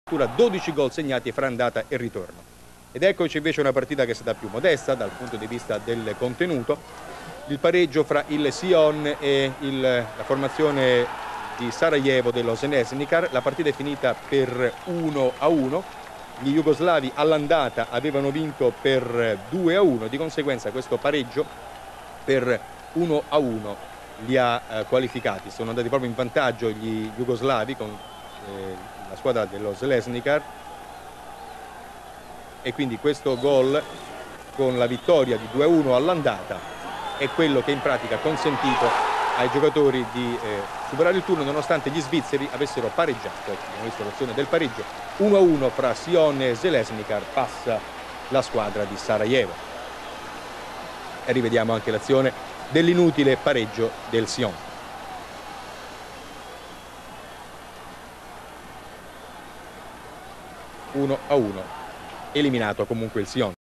12 gol segnati fra andata e ritorno. Ed eccoci invece una partita che è stata più modesta dal punto di vista del contenuto. Il pareggio fra il Sion e la formazione di Sarajevo dello Željezničar. La partita è finita per 1-1. Gli jugoslavi all'andata avevano vinto per 2-1, di conseguenza questo pareggio per 1-1 li ha qualificati. Sono andati proprio in vantaggio gli jugoslavi con la squadra dello Željezničar, e quindi questo gol con la vittoria di 2-1 all'andata è quello che in pratica ha consentito ai giocatori di superare il turno, nonostante gli svizzeri avessero pareggiato. Abbiamo visto l'azione del pareggio 1-1 fra Sion e Željezničar, passa la squadra di Sarajevo. E rivediamo anche l'azione dell'inutile pareggio del Sion. 1-1, eliminato comunque il Sion.